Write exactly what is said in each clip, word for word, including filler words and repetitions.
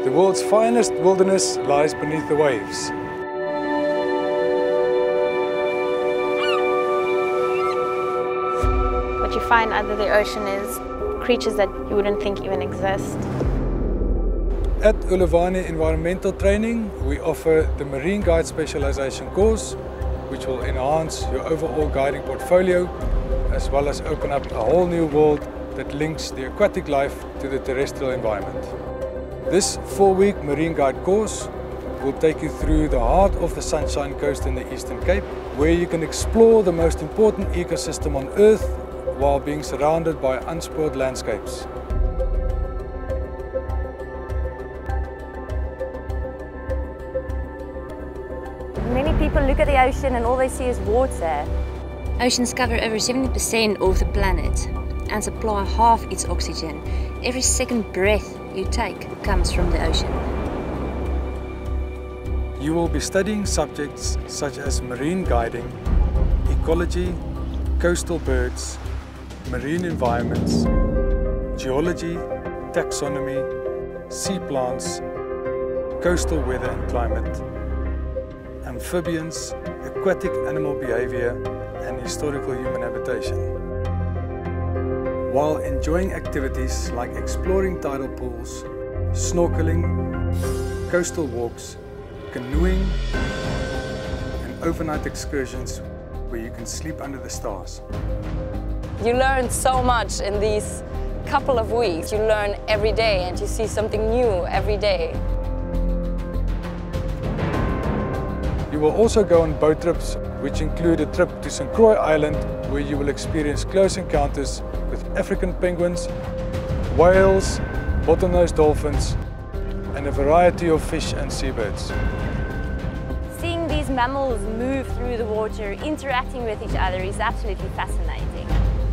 The world's finest wilderness lies beneath the waves. What you find under the ocean is creatures that you wouldn't think even exist. At Uluvani Environmental Training, we offer the Marine Guide Specialization course, which will enhance your overall guiding portfolio, as well as open up a whole new world that links the aquatic life to the terrestrial environment. This four-week Marine Guide course will take you through the heart of the Sunshine Coast in the Eastern Cape, where you can explore the most important ecosystem on Earth while being surrounded by unspoiled landscapes. Many people look at the ocean and all they see is water. Oceans cover over seventy percent of the planet and supply half its oxygen. Every second breath you take comes from the ocean. You will be studying subjects such as marine guiding, ecology, coastal birds, marine environments, geology, taxonomy, sea plants, coastal weather and climate, amphibians, aquatic animal behavior, and historical human habitation. While enjoying activities like exploring tidal pools, snorkeling, coastal walks, canoeing, and overnight excursions where you can sleep under the stars. You learn so much in these couple of weeks. You learn every day and you see something new every day. You will also go on boat trips, which include a trip to Saint Croix Island, where you will experience close encounters with African penguins, whales, bottlenose dolphins, and a variety of fish and seabirds. Seeing these mammals move through the water, interacting with each other is absolutely fascinating.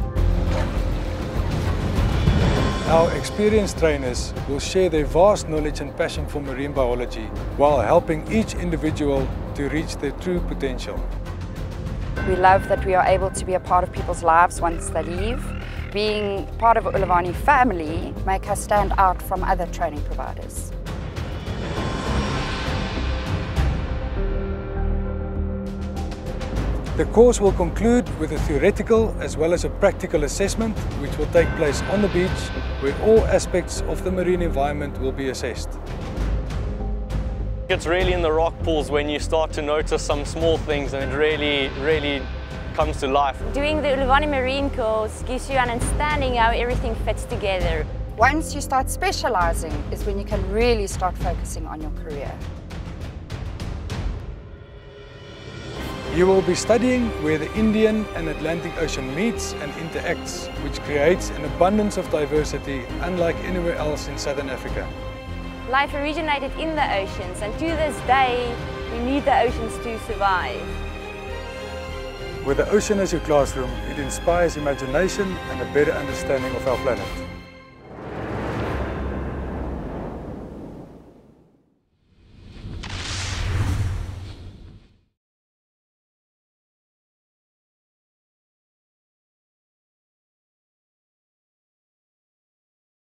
Our experienced trainers will share their vast knowledge and passion for marine biology while helping each individual to reach their true potential. We love that we are able to be a part of people's lives once they leave. Being part of Uluvani family makes us stand out from other training providers. The course will conclude with a theoretical as well as a practical assessment, which will take place on the beach, where all aspects of the marine environment will be assessed. It's really in the rock pools when you start to notice some small things and it really, really comes to life. Doing the Uluvani Marine course gives you an understanding how everything fits together. Once you start specializing is when you can really start focusing on your career. You will be studying where the Indian and Atlantic Ocean meets and interacts, which creates an abundance of diversity unlike anywhere else in Southern Africa. Life originated in the oceans, and to this day, we need the oceans to survive. With the ocean as your classroom, it inspires imagination and a better understanding of our planet.